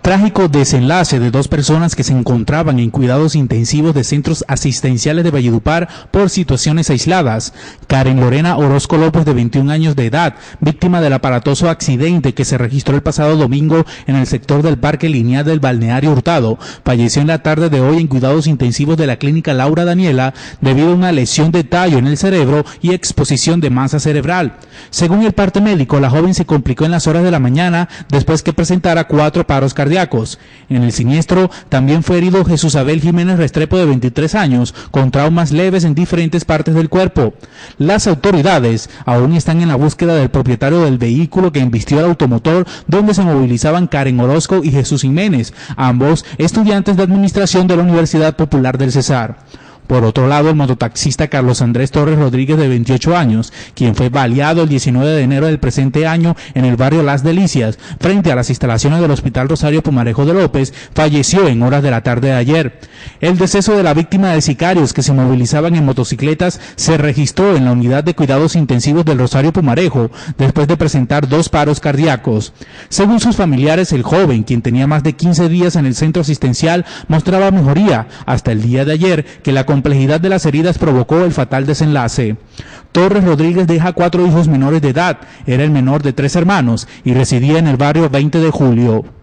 Trágico desenlace de dos personas que se encontraban en cuidados intensivos de centros asistenciales de Valledupar por situaciones aisladas. Karen Lorena Orozco López, de 21 años de edad, víctima del aparatoso accidente que se registró el pasado domingo en el sector del Parque Lineal del Balneario Hurtado, falleció en la tarde de hoy en cuidados intensivos de la clínica Laura Daniela debido a una lesión de tallo en el cerebro y exposición de masa cerebral. Según el parte médico, la joven se complicó en las horas de la mañana después que presentara 4 paros cardíacos. En el siniestro también fue herido Jesús Abel Jiménez Restrepo, de 23 años, con traumas leves en diferentes partes del cuerpo. Las autoridades aún están en la búsqueda del propietario del vehículo que embistió el automotor donde se movilizaban Karen Orozco y Jesús Jiménez, ambos estudiantes de administración de la Universidad Popular del Cesar. Por otro lado, el mototaxista Carlos Andrés Torres Rodríguez, de 28 años, quien fue baleado el 19 de enero del presente año en el barrio Las Delicias, frente a las instalaciones del Hospital Rosario Pumarejo de López, falleció en horas de la tarde de ayer. El deceso de la víctima de sicarios que se movilizaban en motocicletas se registró en la unidad de cuidados intensivos del Rosario Pumarejo, después de presentar 2 paros cardíacos. Según sus familiares, el joven, quien tenía más de 15 días en el centro asistencial, mostraba mejoría hasta el día de ayer, que la complejidad de las heridas provocó el fatal desenlace. Torres Rodríguez deja 4 hijos menores de edad, era el menor de 3 hermanos y residía en el barrio 20 de Julio.